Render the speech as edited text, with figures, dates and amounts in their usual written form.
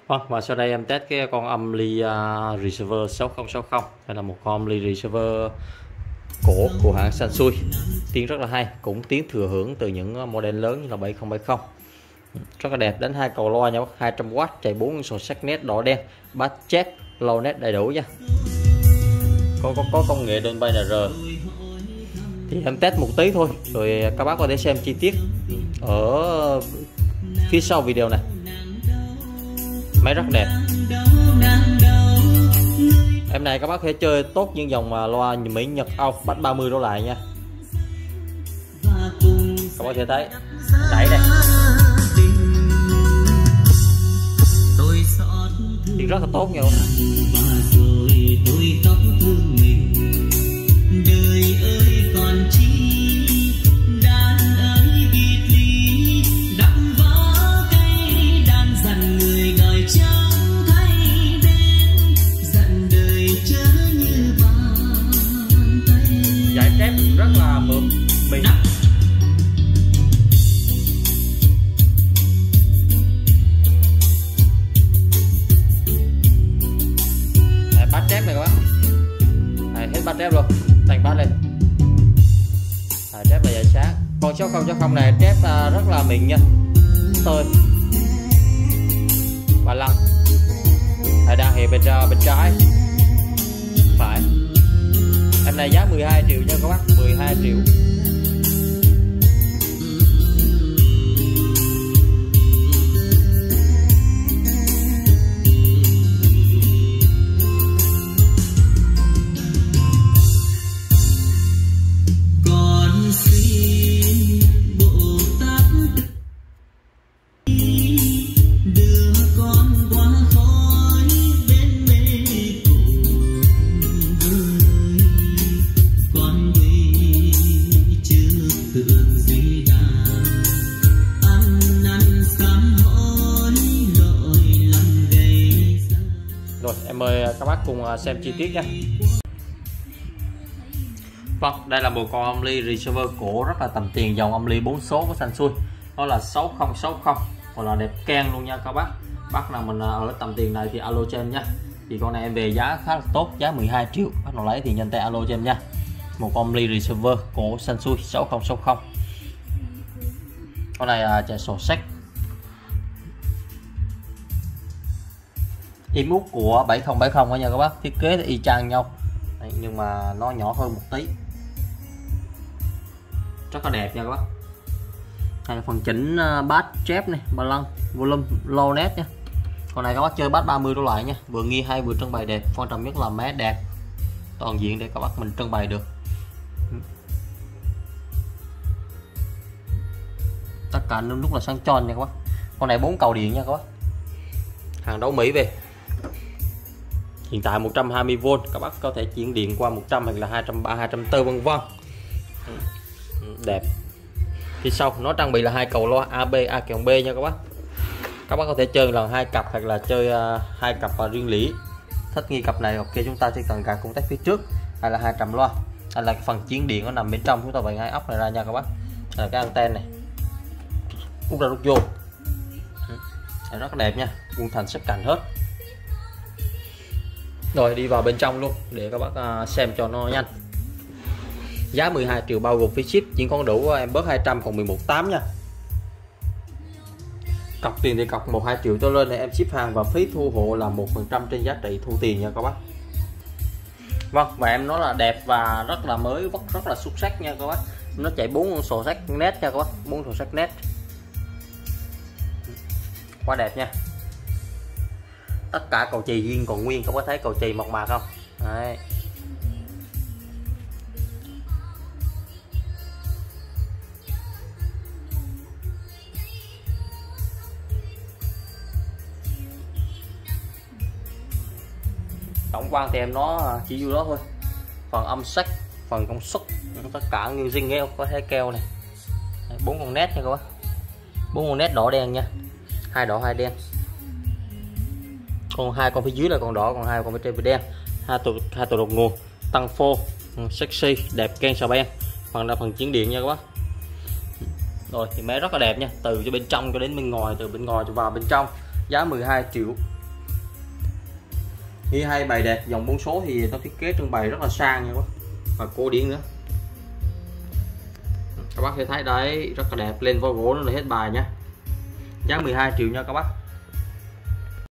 Vâng, và sau đây em test cái con âm ly receiver 6060. Đây là một con âm ly receiver cổ của hãng Sansui. Tiếng rất là hay, cũng tiếng thừa hưởng từ những model lớn như là 7070. Rất là đẹp, đến 2 cầu loa nha, 200W, chạy 4 sổ sắc nét đỏ đen, bass chép, low nét đầy đủ nha. Có công nghệ Dolby NR. Thì em test một tí thôi, rồi các bác có thể xem chi tiết ở phía sau video này. Máy rất đẹp. Em này các bác có thể chơi tốt những dòng loa như Mỹ, Nhật, Âu, bass 30 đổ lại nha. Các bác có thể thấy đẩy đây, thì rất là tốt nha. Giải chép rất là mượt mình. Bắt chép này các bác, hết bắt chép luôn, thành bắt lên. Chép là giải sáng. Con 6060 này chép rất là mịn nha, tơi và lăng. Đang hiện bên trái phải. Em này giá 12 triệu nha các bác, 12 triệu. Rồi em mời các bác cùng xem chi tiết nha. Vâng, đây là một con âm ly receiver cổ rất là tầm tiền, dòng âm ly 4 số của Sansui. Đó là 6060, còn là đẹp keng luôn nha các bác. Bác nào mình ở tầm tiền này thì alo cho em nha. Thì con này em về giá khá là tốt, giá 12 triệu. Bác nào lấy thì nhanh tay alo cho em nha. Một con âm ly receiver cổ Sansui 6060. Con này chạy sổ sách. Im út của 7070 nha các bác, thiết kế y chang nhau. Đấy, nhưng mà nó nhỏ hơn một tí. Rất là đẹp nha các bác. Đây là phần chỉnh bass chép này, ba lăng, volume, low nét nha. Còn này các bác chơi bass 30 đổ lại nha, vừa nghi hay vừa trưng bày đẹp. Quan trọng nhất là máy đẹp toàn diện để các bác mình trưng bày được. Tất cả nước lúc là sáng tròn nha các bác. Con này 4 cầu điện nha các bác, hàng đấu Mỹ về. Hiện tại 120V, các bác có thể chuyển điện qua 100 hoặc là 230, 240 vân vân. Đẹp. Phía sau nó trang bị là 2 cầu loa AB, A-B nha các bác. Các bác có thể chơi lần 2 cặp hoặc là chơi 2 cặp riêng lẻ. Thích nghi cặp này ok, chúng ta chỉ cần gạt công tắc phía trước hay là 200 loa. Hay là phần chuyển điện nó nằm bên trong, chúng ta bày hai ốc này ra nha các bác. Là cái anten này rút ra rút vô. Rất đẹp nha, vuông thành sắc cạnh hết. Rồi đi vào bên trong luôn để các bác xem cho nó nhanh. Giá 12 triệu bao gồm phí ship, chỉ còn đủ em bớt 200 còn 11.800 nha. Cọc tiền thì cọc 1-2 triệu cho lên để em ship hàng, và phí thu hộ là 1% trên giá trị thu tiền nha các bác. Vâng, và em nói là đẹp và rất là mới, rất là xuất sắc nha các bác. Nó chạy 4 sổ sách nét nha các bác, 4 sổ sách nét. Quá đẹp nha. Tất cả cầu chì riêng còn nguyên, các bác thấy cầu chì mộc mạc không? Đấy. Tổng quan thì em nó chỉ vô đó thôi. Phần âm sắc, phần công suất, tất cả như zing nghe có thấy keo này. 4 con nét nha các bác. 4 con nét đỏ đen nha. 2 đỏ 2 đen. Còn 2 con phía dưới là con đỏ, còn 2 con phía trên là đen. Hai tổ đột nguồn, tăng phô, sexy, đẹp ken sờ ben. Phần là phần chuyển điện nha các bác. Rồi thì máy rất là đẹp nha, từ cho bên trong cho đến bên ngoài, từ bên ngoài cho vào bên trong. Giá 12 triệu. Nghi hay bày đẹp, dòng 4 số thì tao thiết kế trưng bày rất là sang nha các bác, và cổ điển nữa. Các bác sẽ thấy đấy, rất là đẹp, lên vỏ gỗ nó là hết bài nhá. Giá 12 triệu nha các bác.